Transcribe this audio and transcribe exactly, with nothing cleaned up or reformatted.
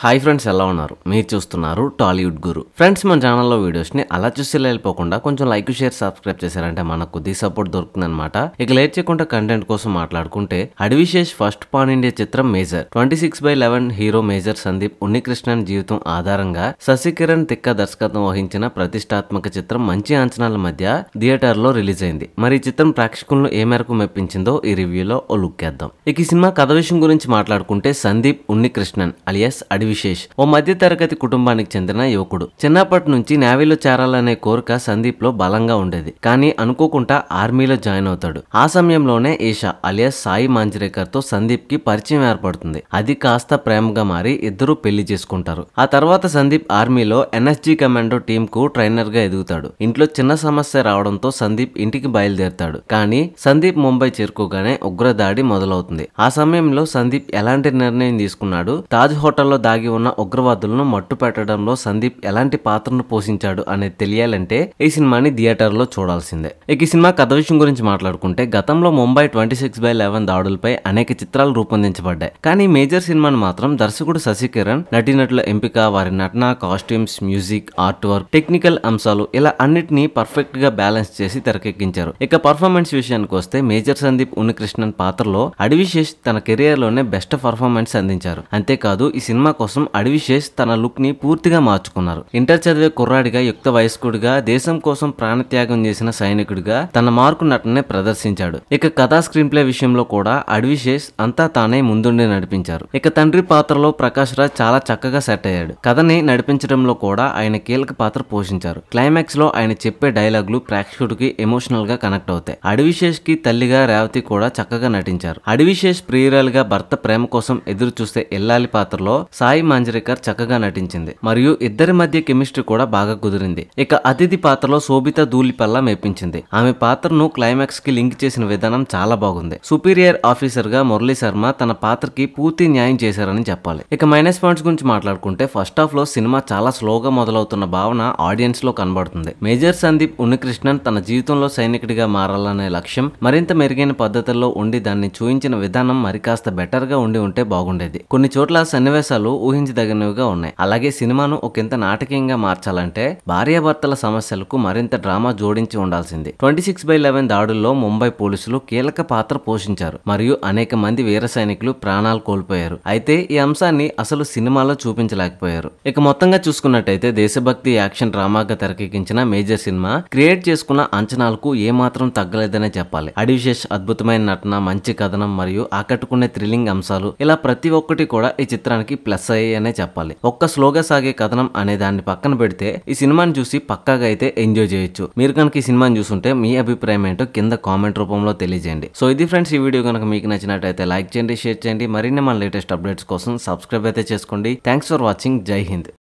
Hi friends, ఎలా ఉన్నారు? మీరు చూస్తున్నారు టాలీవుడ్ గురు. ఫ్రెండ్స్, మన ఛానల్లో వీడియోస్ ని అలా చూసి వెళ్ళిపోకుండా కొంచెం లైక్ షేర్ సబ్స్క్రైబ్ చేశారంటే మనకు కొద్ది సపోర్ట్ దొరుకుతుంది అనమాట. ఇక లేట్ చేయకుండా కంటెంట్ కోసం మాట్లాడుకుంటే అడివిశేష్ ఫస్ట్ పాన్ ఇండియా చిత్రం major twenty six by eleven hero major Sandeep Unnikrishnan జీవితం ఆధారంగా శశికిరణ్ తిక్క దర్శకత్వం వహించిన ప్రతిష్టాత్మక చిత్రం మంచి అంచనాల మధ్య థియేటర్ లో రిలీజ్ అయింది. మరి ఈ చిత్రం ప్రేక్షకులను ఏ మేరకు మెప్పించిందో ఈ రివ్యూలో ఓ లుక్ వేద్దాం. ఇక ఈ సినిమా కథ విషయం గురించి మాట్లాడుకుంటే సందీప్ ఉన్నికృష్ణన్ అలియాస్ అడివిశేష్ ఓ మధ్య తరగతి కుటుంబానికి చెందిన యువకుడు. చిన్నప్పటి నుంచి నేవీలో చేరాలనే కోరిక సందీప్ లో బలంగా ఉండేది. కానీ అనుకోకుండా ఆర్మీలో జాయిన్ అవుతాడు. ఆ సమయంలోనే ఈషా అలియాస్ సాయి మాంజ్రేకర్ తో సందీప్ కి పరిచయం ఏర్పడుతుంది. అది కాస్త ప్రేమగా మారి ఇద్దరు పెళ్లి చేసుకుంటారు. ఆ తర్వాత సందీప్ ఆర్మీలో ఎన్ఎస్జీ కమాండో టీమ్ కు ట్రైనర్ గా ఎదుగుతాడు. ఇంట్లో చిన్న సమస్య రావడంతో సందీప్ ఇంటికి బయలుదేరుతాడు. కానీ సందీప్ ముంబై చేరుకోగానే ఉగ్రదాడి మొదలవుతుంది. ఆ సమయంలో సందీప్ ఎలాంటి నిర్ణయం తీసుకున్నాడు, తాజ్ హోటల్లో దాగి ఉన్న ఉగ్రవాదులను మట్టు పెట్టడంలో సందీప్ ఎలాంటి పాత్రను పోషించాడు అనేది తెలియాలంటే ఈ సినిమాని థియేటర్ లో చూడాల్సిందే. ఇక ఈ సినిమా కథ విషయం గురించి మాట్లాడుకుంటే గతంలో Mumbai twenty six by eleven దాడులపై అనేక చిత్రాలు రూపొందించబడ్డాయి. కానీ మేజర్ సినిమాను మాత్రం దర్శకుడు శశికిరణ్ నటీనటుల ఎంపిక, వారి నటన, costumes, music, art work, technical అంశాలు ఇలా అన్నిటినీ పర్ఫెక్ట్ గా బ్యాలెన్స్ చేసి తెరకెక్కించారు. ఇక పర్ఫార్మెన్స్ విషయానికి వస్తే మేజర్ సందీప్ ఉన్నికృష్ణన్ పాత్రలో అడివిశేష్ తన కెరియర్ లోనే బెస్ట్ పర్ఫార్మెన్స్ అందించారు. అంతేకాదు ఈ సినిమా కోసం అడివిశేష్ తన లుక్ ని పూర్తిగా మార్చుకున్నారు. ఇంటర్ చదివే కుర్రాడిగా, యుక్త వయస్కుడిగా, దేశం కోసం ప్రాణత్యాగం చేసిన సైనికుడిగా తన మార్కు నటనే ప్రదర్శించాడు. ఇక కథా స్క్రీన్ ప్లే విషయంలో కూడా అడివిశేష్ అంతా తానే ముందుండి నడిపించారు. ఇక తండ్రి పాత్రలో ప్రకాష్ రాజ్ చాలా చక్కగా సెట్ అయ్యాడు. కథని నడిపించడంలో కూడా ఆయన కీలక పాత్ర పోషించారు. క్లైమాక్స్ లో ఆయన చెప్పే డైలాగులు ప్రేక్షకుడికి ఎమోషనల్ గా కనెక్ట్ అవుతాయి. అడివిశేష్ కి తల్లిగా రేవతి కూడా చక్కగా నటించారు. అడివిశేష్ ప్రియురాలుగా భర్త ప్రేమ కోసం ఎదురు చూస్తే ఇల్లాలి పాత్రలో సాయి మాంజ్రేకర్ చక్కగా నటించింది. మరియు ఇద్దరి మధ్య కెమిస్ట్రీ కూడా బాగా కుదిరింది. ఇక అతిథి పాత్రలో శోభిత ధూళిపల్లా మెప్పించింది. ఆమె పాత్రను క్లైమాక్స్ కి లింక్ చేసిన విధానం చాలా బాగుంది. సుపీరియర్ ఆఫీసర్ గా మురళీ శర్మ తన పాత్రకి పూర్తి న్యాయం చేశారని చెప్పాలి. ఇక మైనస్ పాయింట్స్ గురించి మాట్లాడుకుంటే ఫస్ట్ హాఫ్ లో సినిమా చాలా స్లోగా మొదలవుతున్న భావన ఆడియన్స్ లో కనబడుతుంది. మేజర్ సందీప్ ఉన్నికృష్ణన్ తన జీవితంలో సైనికుడిగా మారాలనే లక్ష్యం మరింత మెరుగైన పద్ధతుల్లో ఉండి దాన్ని చూయించిన విధానం మరి కాస్త బెటర్ గా ఉండి ఉంటే బాగుండేది. కొన్ని చోట్ల సన్నివేశాలు ఊహించదగినవిగా ఉన్నాయి. అలాగే సినిమాను ఒకంత నాటకీయంగా మార్చాలంటే భార్యాభర్తల సమస్యలకు మరింత డ్రామా జోడించి ఉండాల్సింది. ట్వంటీ సిక్స్ బై లెవెన్ దాడుల్లో ముంబై పోలీసులు కీలక పాత్ర పోషించారు మరియు అనేక మంది వీర సైనికులు ప్రాణాలు కోల్పోయారు. అయితే ఈ అంశాన్ని అసలు సినిమాలో చూపించలేకపోయారు. ఇక మొత్తంగా చూసుకున్నట్టయితే దేశభక్తి యాక్షన్ డ్రామాగా తెరకెక్కించిన మేజర్ సినిమా క్రియేట్ చేసుకున్న అంచనాలకు ఏమాత్రం తగ్గలేదనే చెప్పాలి. అడివిశేష్ అద్భుతమైన నటన, మంచి కథనం మరియు ఆకట్టుకునే థ్రిల్లింగ్ అంశాలు ఇలా ప్రతి ఒక్కటి కూడా ఈ చిత్రానికి ప్లస్ అయ్యాయనే చెప్పాలి. ఒక్క స్లోగా సాగే కథనం అనే దాన్ని పక్కన పెడితే ఈ సినిమాని చూసి పక్కాగా అయితే ఎంజాయ్ చేయొచ్చు. మీరు కనుక ఈ సినిమాని చూస్తుంటే మీ అభిప్రాయం ఏంటో కింద కామెంట్ రూపంలో తెలియజేయండి. సో ఇది ఫ్రెండ్స్, ఈ వీడియో కనుక మీకు నచ్చినట్టయితే లైక్ చేయండి, షేర్ చేయండి. మరిన్ని మన లేటెస్ట్ అప్డేట్స్ కోసం సబ్స్క్రైబ్ అయితే చేసుకోండి. Thanks for watching. జై హింద్.